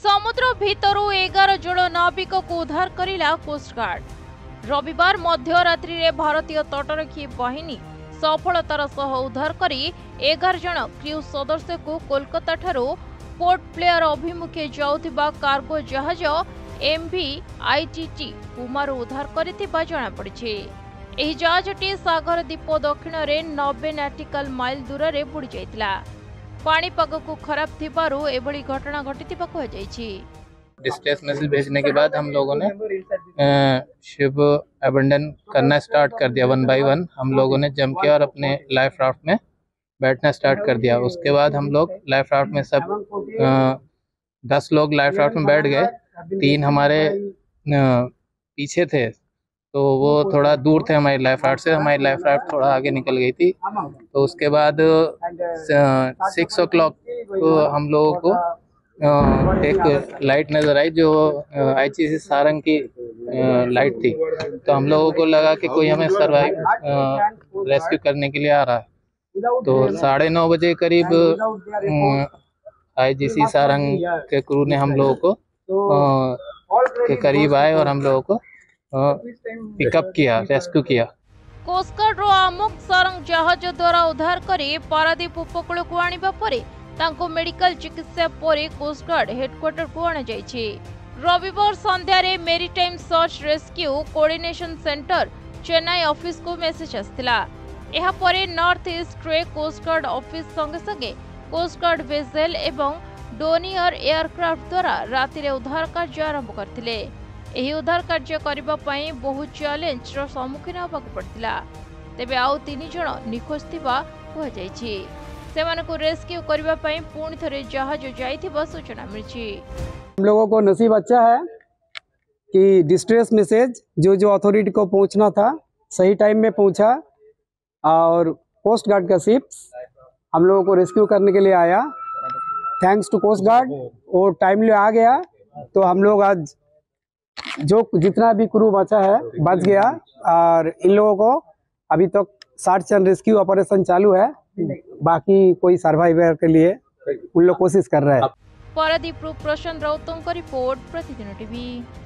समुद्र भितरु 11 जल नाविक को उद्धार करिला कोस्टगार्ड। रविवार मध्यरात्रि रे भारतीय तटरक्षी बाहिनी सफलतार सह उद्धार करी 11 जन क्रू सदस्य को कोलकाता ठारू पोर्ट प्लेयर अभिमुखे जाउथिबा कार्गो जहाज एमवी आईटीटी पुमारू उद्धार करिथिबा जणा पड़िछि। एही जहाजटी सागर द्वीप दक्षिण रे 90 नॉटिकल माइल दूर रे बुड़ी जाइतिला। पाणीपाग को खराब थिबारु एभली घटना घटिथिबा कह जाइछि। डिस्ट्रेस मैसेज भेजने के बाद हम लोगों ने शिप अबंडन करना स्टार्ट कर दिया। 1 बाय 1 हम लोगों ने जम के और अपने लाइफ राफ्ट में बैठना स्टार्ट कर दिया। उसके बाद हम लोग लाइफ राफ्ट में सब 10 लोग लाइफ राफ्ट में बैठ गए। 3 हमारे पीछे थे, तो वो थोड़ा दूर थे हमारी लाइफ राफ्ट से। हमारी लाइफ राफ्ट थोड़ा आगे निकल गई थी। तो उसके बाद 6 o'clock को हम लोगों को एक लाइट नज़र आई जो आईसीसी सारंग की लाइट थी। तो हम लोगों को लगा कि कोई हमें सर्वाइव रेस्क्यू करने के लिए आ रहा है। तो 9:30 बजे करीब आईजीसी सारंग के क्रू ने हम लोगों को के करीब आए और हम लोगों को पिकअप किया, रेस्क्यू किया। कोस्टगार्ड रो आमुक सारंग जहाज द्वारा उद्धार करी पारादीप उपकूल को आनिबा परे तांको मेडिकल चिकित्सा परे कोस्टगार्ड हेडक्वार्टर को आना जाइछि। रविवार संध्या रे maritime search rescue coordination centre Chennai office को मेसेज आस्तिला। एहा परे नॉर्थ ईस्ट रे कोस्टगार्ड ऑफिस संगे संगे कोस्टगार्ड वेसेल एवं डोनियर एयरक्राफ्ट द्वारा राति रे उद्धार कार्य आरंभ करथिले। एही उद्धार कार्य करिबा पई बहुत चैलेंज रो सम्मुखीन होबाक पड़तिला। तेबे आउ 3 जण निखोज थिबा कह जाइछि। सेमानकु रेस्क्यू करिबा पई पुणी थरे जहाज जाइथिबा सूचना मिलछि। हम लोगों को नसीब अच्छा है कि डिस्ट्रेस मैसेज जो अथॉरिटी को पहुंचना था सही टाइम में पहुंचा और कोस्ट गार्ड का शिप हम लोगों को रेस्क्यू करने के लिए आया। थैंक्स टू कोस्ट गार्ड, और टाइमली आ गया। तो हम लोग आज जो जितना भी क्रू बचा है बच गया, और इन लोगों को अभी तक सर्च एंड रेस्क्यू ऑपरेशन चालू है। बाकी कोई सर्वाइवर के लिए उन लोग कोशिश कर रहे हैं। पारादीप प्रशांत राउतों का रिपोर्ट, प्रतिदिन टीवी।